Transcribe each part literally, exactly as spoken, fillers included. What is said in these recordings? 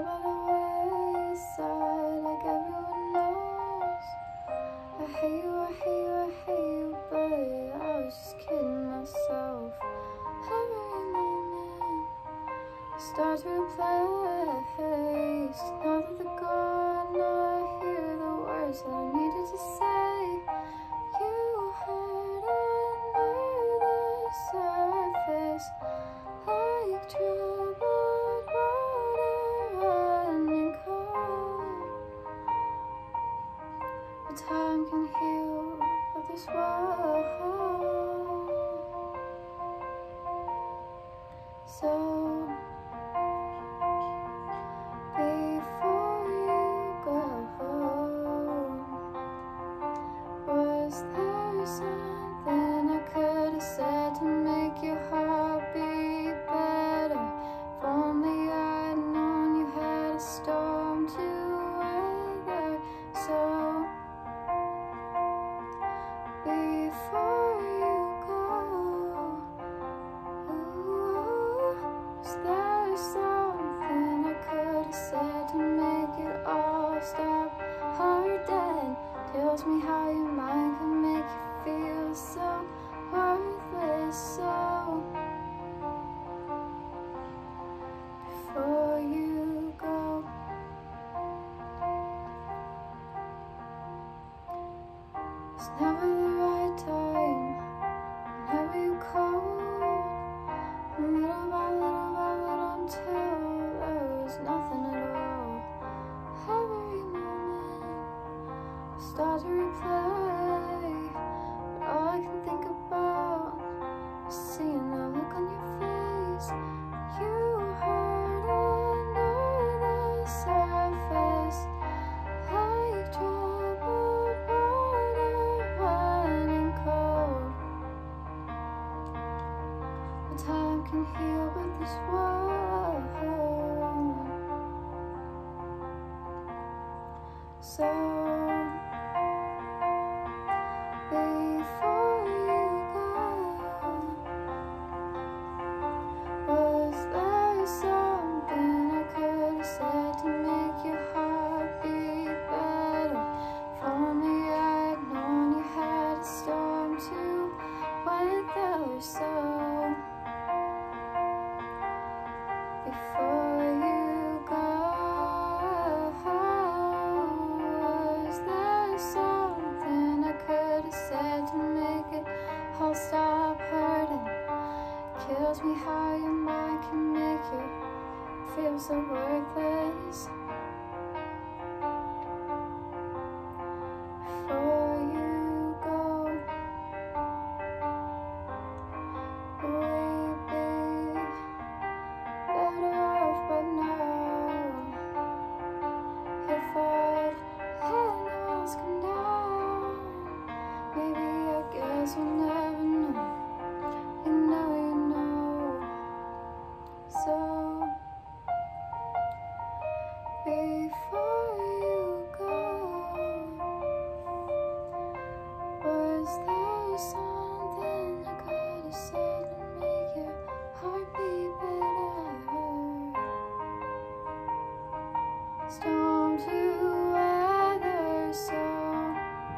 there by the wayside, like everyone knows. I hate you, I hate you, I hate you, but I was just kidding myself. Every moment I start to replace. Now that they're gone, I hear the words that I needed to say. You hurt under the surface, like troubled water running cold. But time can heal but this world. So before you go, was there something I could have said to make your heart beat better? If only I'd known you had a storm to weather. So before you go, ooh, was there something I could have said to make it all stop? Heart dead tells me how your mind can make you feel so worthless. So before you go, it's never the right time, whenever you call, little by little by little, until there was nothing at all. Every moment I start to replay, but all I can think about is seeing the look on your face. You hurt under the surface, like troubled water running cold. But time can heal but this world. So before you go, was there something I could have said to make your heart beat better? If only I'd known you had a storm to weather. So before you go, was there something I could have said to make it all stop hurting? Kills me how your mind can make you feel so worthless. Before you go, we'd be better off by now. If I'd let no else come down, maybe I guess we'll never know. You know, you know. So before you go, was there something I could have said to make your heart beat better? Storm to weather. So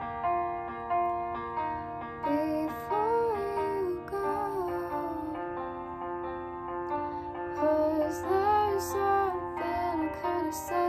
before you go, was there something I could have said